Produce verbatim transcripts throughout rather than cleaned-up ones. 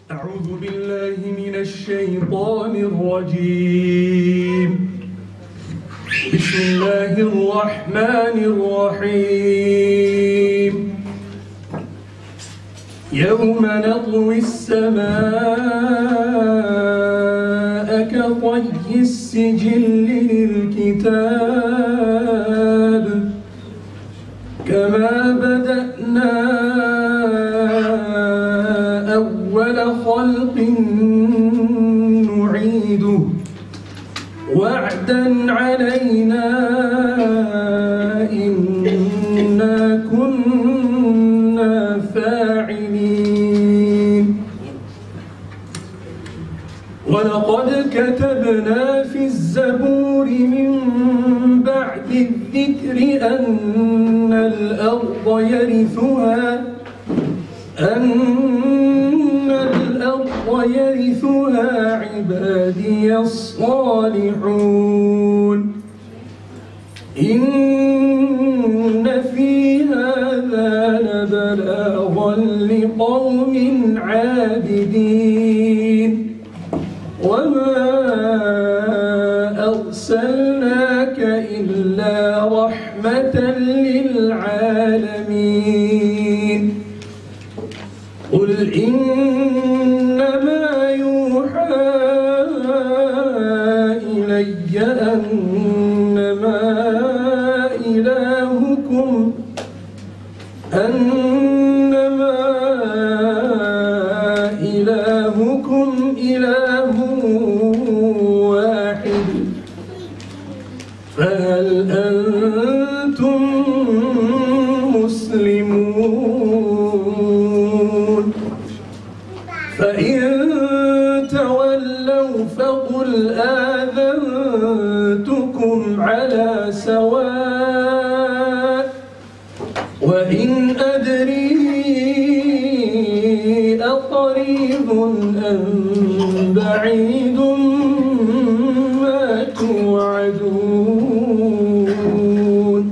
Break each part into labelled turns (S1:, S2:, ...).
S1: أعوذ بالله من الشيطان الرجيم. بسم الله الرحمن الرحيم. يوم نطوي السماء كطي السجل للكتاب كما بدأنا أول خلق نعيده وعدا علينا إنا كنا فاعلين. ولقد كتبنا في الزبور من بعد الذكر أن الأرض يرثها أن الأرض يرثها عبادي الصالحون. إن في هذا لبلاغا لقوم عابدين. وما أرسلناك إلا رحمة للعالمين. قل إنما يوحى إلي أنما إلهكم أنما إلهكم إله واحد فهل أنتم مسلمون؟ فإن تولوا فقل آذنتكم على سواء وإن أدري أقريب أم بعيد ما توعدون.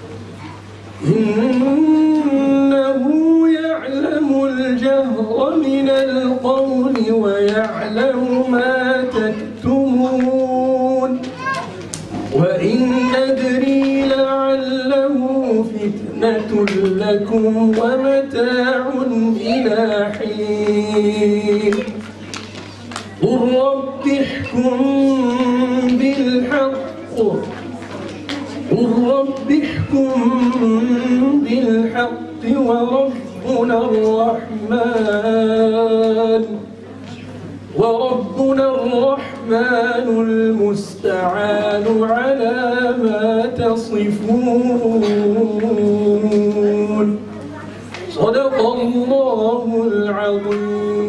S1: إنه يعلم الجهر من القول ويعلم ما تكتمون. وإن أدري لعله فتنة لكم ومتاع إلى حين. قل رب احكم بالحق قل رب احكم بالحق وربنا الرحمن وربنا الرحمن المستعان على ما تصفون. صدق الله العظيم.